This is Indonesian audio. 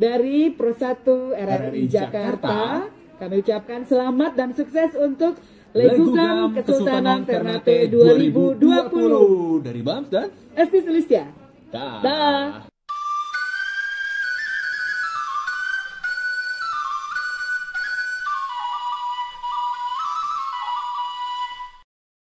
dari Pro 1 RRI Jakarta. Kami ucapkan selamat dan sukses untuk Legugam Kesultanan Ternate 2020. Dari Bams dan Esti Sulistia. Dah. Dah.